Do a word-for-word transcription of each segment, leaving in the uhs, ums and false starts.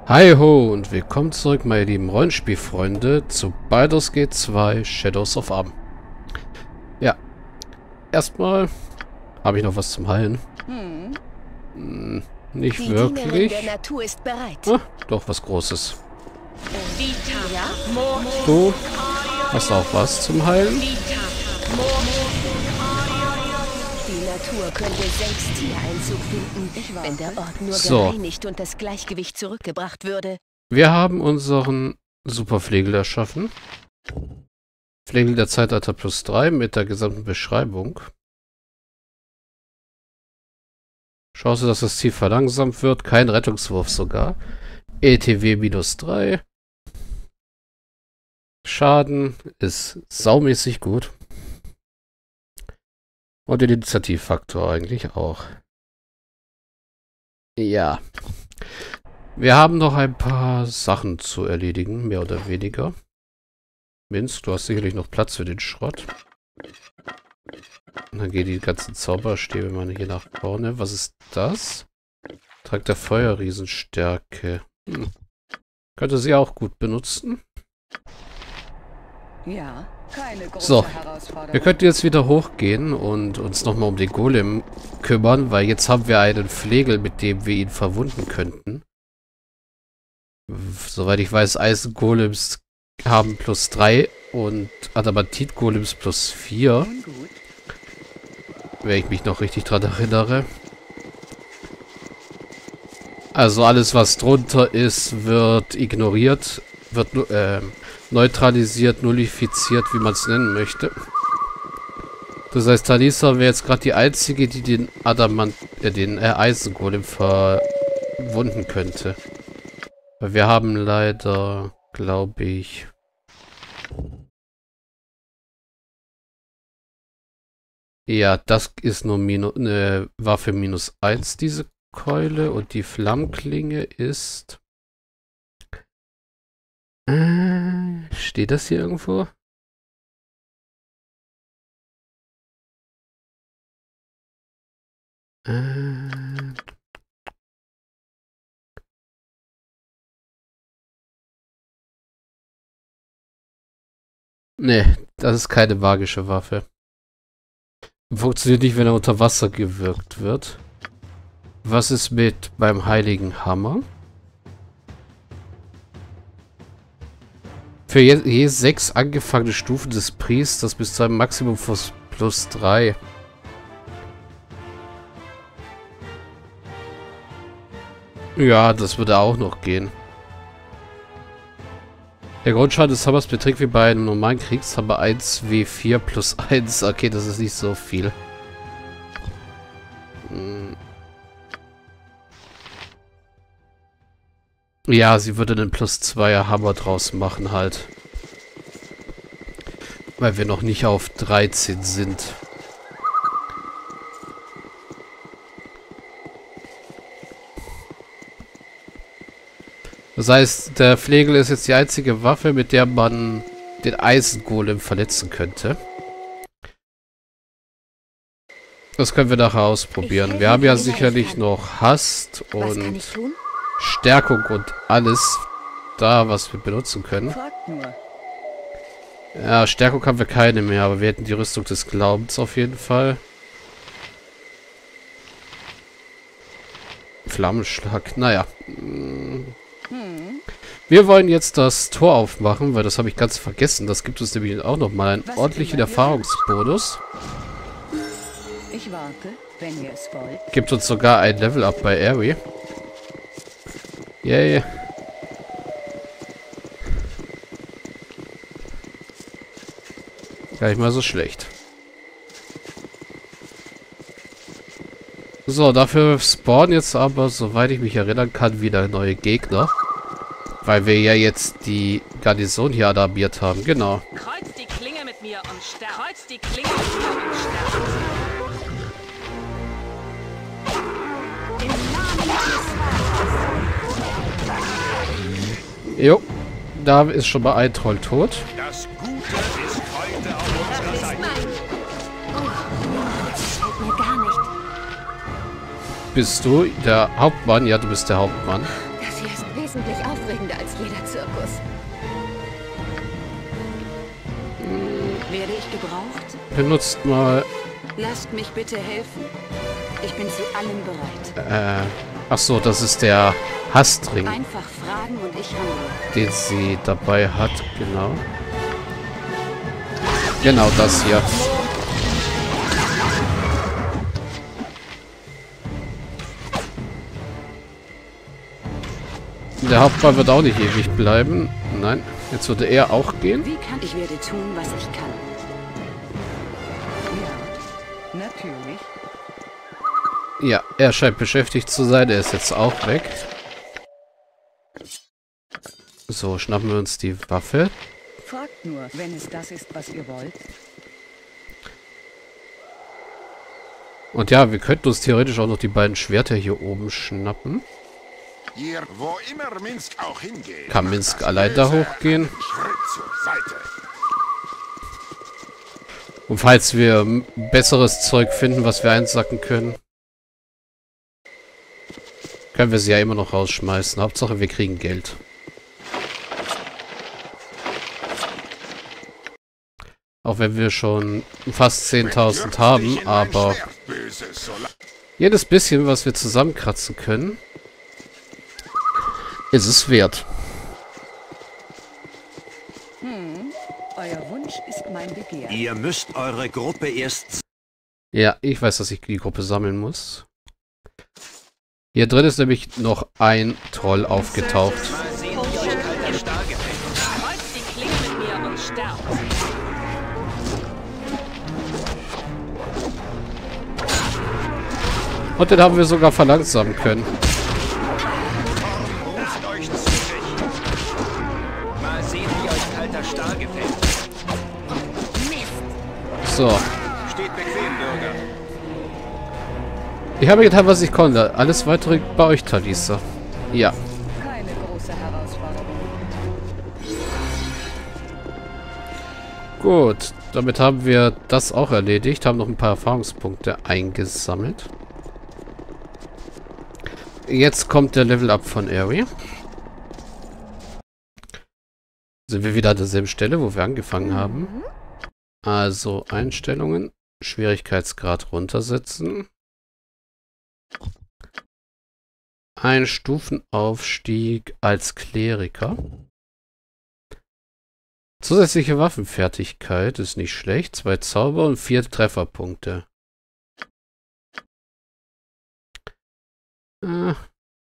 Hi ho und willkommen zurück, meine lieben Rollenspielfreunde, zu Baldur's Gate zwei Shadows of Amn. Ja, erstmal habe ich noch was zum Heilen. Hm. Hm, nicht Die wirklich. Der Natur ist bereit. Ah, doch was Großes. Ja? Du hast auch was zum Heilen? Die Natur könnte selbst hier Einzug finden, wenn der Ort nur So. gereinigt und das Gleichgewicht zurückgebracht würde. Wir haben unseren Superflegel erschaffen. Flegel der Zeitalter plus drei mit der gesamten Beschreibung. Chance, dass das Ziel verlangsamt wird. Kein Rettungswurf sogar. E T W minus drei. Schaden ist saumäßig gut. Und den Initiativfaktor eigentlich auch. Ja. Wir haben noch ein paar Sachen zu erledigen, mehr oder weniger. Minz, du hast sicherlich noch Platz für den Schrott. Und dann gehen die ganzen Zauberstäbe mal hier nach vorne. Was ist das? Trank der Feuerriesenstärke. Hm. Könnte sie auch gut benutzen. Ja, keine große So, Herausforderung. wir könnten jetzt wieder hochgehen und uns nochmal um den Golem kümmern, weil jetzt haben wir einen Flegel, mit dem wir ihn verwunden könnten. Soweit ich weiß, Eisengolems haben plus drei und Adamantit-Golems plus vier. Nun gut. Wenn ich mich noch richtig dran erinnere. Also alles, was drunter ist, wird ignoriert, wird äh, neutralisiert, nullifiziert, wie man es nennen möchte. Das heißt, Talisa wäre jetzt gerade die einzige, die den Adamant, äh, den äh, Eisengolem verwunden könnte. Weil wir haben leider, glaube ich... Ja, das ist nur minus, eine Waffe minus eins, diese Keule. Und die Flammklinge ist... Äh, steht das hier irgendwo? Äh... Ne, das ist keine magische Waffe. Funktioniert nicht, wenn er unter Wasser gewirkt wird. Was ist mit beim Heiligen Hammer? Für je, je sechs angefangene Stufen des Priesters bis zu einem Maximum von plus drei. Ja, das würde auch noch gehen. Der Grundschaden des Hammers beträgt wie bei einem normalen Kriegshammer eins W vier plus eins. Okay, das ist nicht so viel. Hm. Ja, sie würde einen plus zweier Hammer draus machen halt. Weil wir noch nicht auf dreizehn sind. Das heißt, der Flegel ist jetzt die einzige Waffe, mit der man den Eisengolem verletzen könnte. Das können wir nachher ausprobieren. Wir haben ja sicherlich noch Hast und Stärkung und alles da, was wir benutzen können. Fragt nur. Ja, Stärkung haben wir keine mehr, aber wir hätten die Rüstung des Glaubens auf jeden Fall. Flammenschlag, naja. Wir wollen jetzt das Tor aufmachen, weil das habe ich ganz vergessen. Das gibt uns nämlich auch nochmal einen ordentlichen Erfahrungsbonus. Ich warte, wenn ihr es wollt. Gibt uns sogar ein Level-Up bei Aerie. Yay. Gar nicht mal so schlecht. So, dafür spawnen jetzt aber, soweit ich mich erinnern kann, wieder neue Gegner. Weil wir ja jetzt die Garnison hier alarmiert haben. Genau. Kreuz die Klinge mit mir und stärk. Kreuz die Klinge mit mir und stärk. Im Namen des Jo. Da ist schon mal ein Troll tot. Das Gute ist heute auf unserer Seite. Das fällt mir gar nicht. Bist du der Hauptmann? Ja, du bist der Hauptmann. Das hier ist wesentlich aufregender als jeder Zirkus. Werde ich gebraucht? Benutzt mal... Lasst mich bitte helfen. Ich bin zu allem bereit. Äh... Ach so, das ist der Hassring, Einfach fragen und ich handle. den sie dabei hat. Genau. Genau das hier. Der Hauptball wird auch nicht ewig bleiben. Nein, jetzt würde er auch gehen. Wie kann ich werde tun, was ich kann? Ja, natürlich. Ja, er scheint beschäftigt zu sein. Er ist jetzt auch weg. So, schnappen wir uns die Waffe. Fragt nur, wenn es das ist, was ihr wollt. Und ja, wir könnten uns theoretisch auch noch die beiden Schwerter hier oben schnappen. Hier, wo immer Minsk auch hingeht. Kann Minsk allein da hochgehen? Schritt zur Seite. Und falls wir besseres Zeug finden, was wir einsacken können, können wir sie ja immer noch rausschmeißen. Hauptsache, wir kriegen Geld. Auch wenn wir schon fast zehntausend haben, aber jedes bisschen, was wir zusammenkratzen können, ist es wert. Hm, euer Wunsch ist mein Begehr. Ihr müsst eure Gruppe erst... Ja, ich weiß, dass ich die Gruppe sammeln muss. Hier drin ist nämlich noch ein Troll aufgetaucht. Mal sehen, wie euch kalter Stahl gefällt. Kreuzt die Klinge mit mir und sterbt. Und den haben wir sogar verlangsamen können. Ruft euch zurück. Mal sehen, wie euch kalter Stahl gefällt. So. Steht bequem, Bürger. Ich habe getan, was ich konnte. Alles weitere bei euch, Talisa. Ja. Keine große Herausforderung. Gut. Damit haben wir das auch erledigt. Haben noch ein paar Erfahrungspunkte eingesammelt. Jetzt kommt der Level-Up von Ari. Sind wir wieder an derselben Stelle, wo wir angefangen haben. Also Einstellungen. Schwierigkeitsgrad runtersetzen. Ein Stufenaufstieg als Kleriker. Zusätzliche Waffenfertigkeit ist nicht schlecht. Zwei Zauber und vier Trefferpunkte. Äh.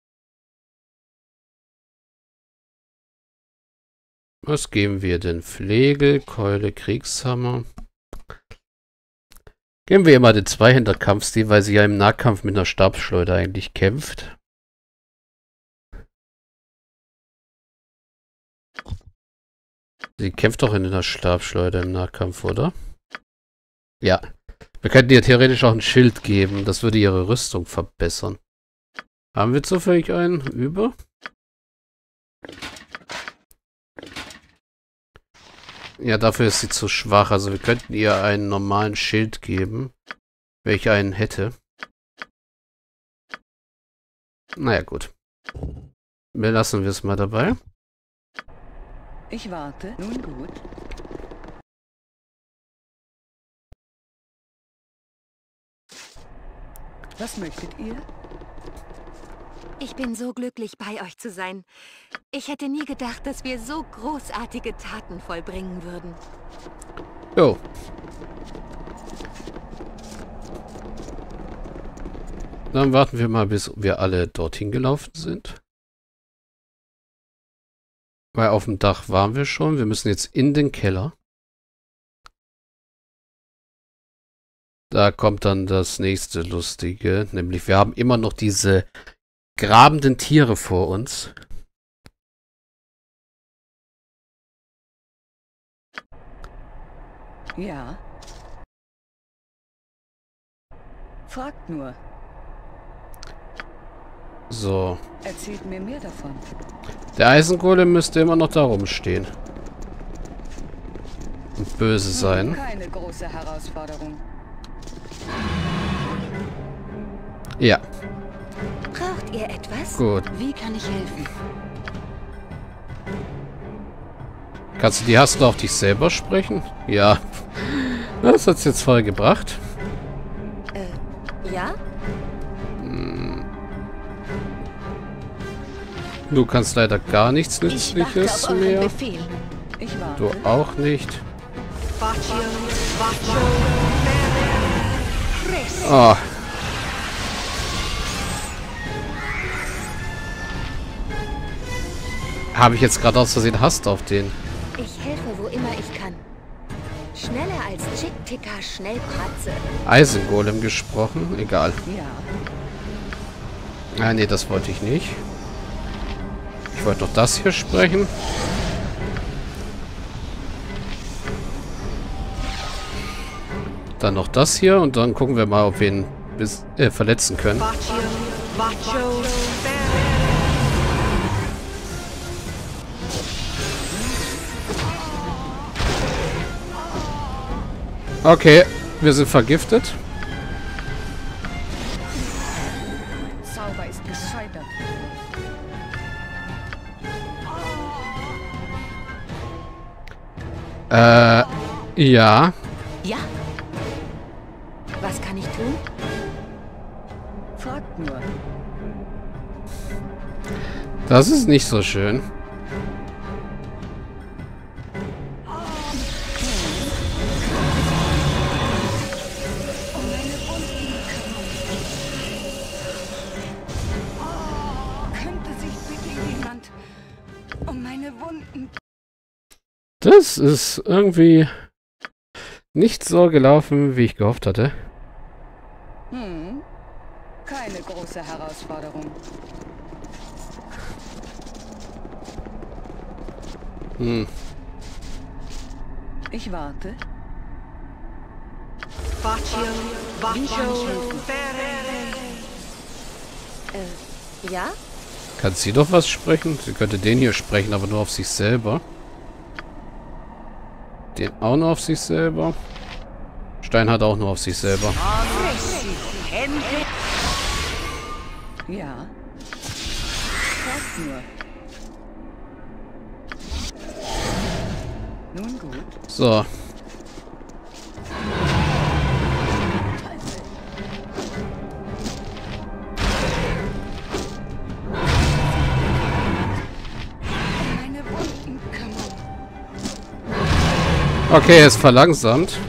Was geben wir denn? Pflege, Keule, Kriegshammer. Geben wir immer den Zweihänder-Kampfstil, weil sie ja im Nahkampf mit einer Stabsschleuder eigentlich kämpft. Sie kämpft doch in einer Stabsschleuder im Nahkampf, oder? Ja. Wir könnten ihr theoretisch auch ein Schild geben. Das würde ihre Rüstung verbessern. Haben wir zufällig einen über? Ja, dafür ist sie zu schwach. Also wir könnten ihr einen normalen Schild geben. Welcher einen hätte. Naja, gut. Wir lassen wir es mal dabei. Ich warte. Nun gut. Was möchtet ihr? Ich bin so glücklich, bei euch zu sein. Ich hätte nie gedacht, dass wir so großartige Taten vollbringen würden. Jo. Dann warten wir mal, bis wir alle dorthin gelaufen sind. Weil auf dem Dach waren wir schon. Wir müssen jetzt in den Keller. Da kommt dann das nächste Lustige. Nämlich wir haben immer noch diese grabenden Tiere vor uns. Ja. Fragt nur. So. Erzählt mir mehr davon. Der Eisengolem müsste immer noch da rumstehen. Und böse sein. Keine große Herausforderung. Ja. Braucht ihr etwas? Gut. Wie kann ich helfen? Kannst du die Haste auf dich selber sprechen? Ja. Was hat's jetzt vorher gebracht? Äh, ja? Du kannst leider gar nichts Ich warte Nützliches auf euren mehr. Befehl. Ich Du warte. auch nicht. Oh. Habe ich jetzt gerade aus Versehen Hast auf den? Ich helfe, wo immer ich kann. Schneller als Chick-Ticker Schnellpratze. Eisengolem gesprochen? Egal. Ja. Ah, nee, das wollte ich nicht. Ich wollte noch das hier sprechen. Dann noch das hier und dann gucken wir mal, ob wir ihn bis, äh, verletzen können. Okay, wir sind vergiftet. Zauber ist gescheitert. Äh, ja. Ja. Was kann ich tun? Fragt nur. Das ist nicht so schön. Könnte sich bitte jemand um meine Wunden... Das ist irgendwie nicht so gelaufen, wie ich gehofft hatte. Hm. Keine große Herausforderung. Hm. Ich warte. Äh, ja? Kann sie doch was sprechen? Sie könnte den hier sprechen, aber nur auf sich selber. Den auch nur auf sich selber. Stein hat auch nur auf sich selber. Ja. Fragt nur. Nun gut. So. Meine Wunden kümmern. Okay, er ist verlangsamt.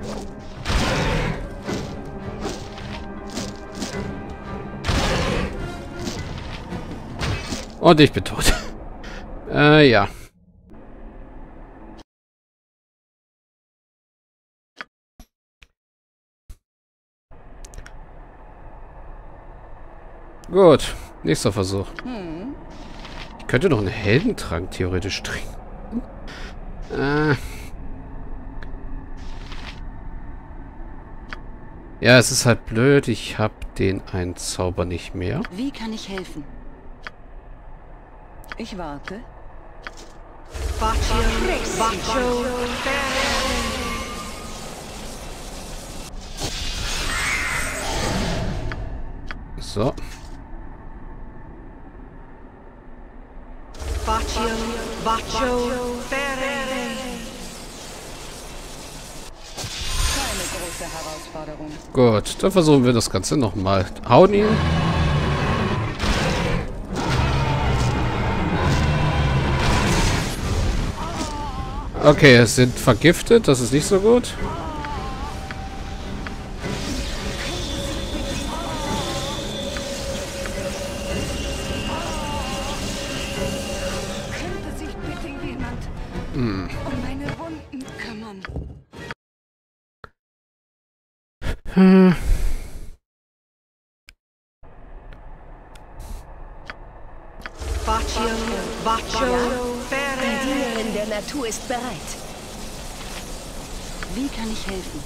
Und ich bin tot. Äh, ja. Gut, nächster Versuch. Hm. Ich könnte noch einen Heldentrank theoretisch trinken. Äh. Ja, es ist halt blöd. Ich habe den einen Zauber nicht mehr. Wie kann ich helfen? Ich warte. So. Keine große Herausforderung. Gut, dann versuchen wir das Ganze nochmal. Hauen ihn. Okay, es sind vergiftet. Das ist nicht so gut. Könnte sich bitte jemand Hm. um meine Wunden kümmern? Hm. Die Dienerin der Natur ist bereit. Wie kann ich helfen?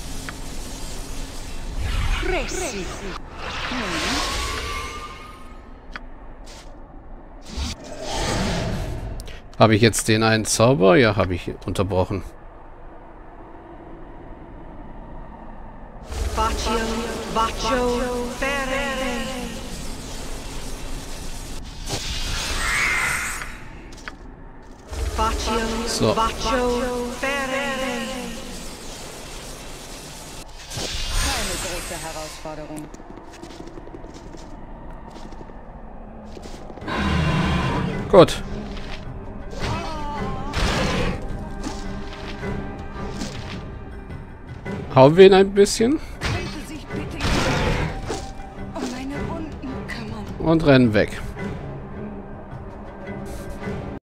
Habe ich jetzt den einen Zauber? Ja, habe ich unterbrochen. So. Keine große Herausforderung. Gut. Hauen wir ihn ein bisschen Könnte sich bitte um meine Wunden kümmern. und rennen weg.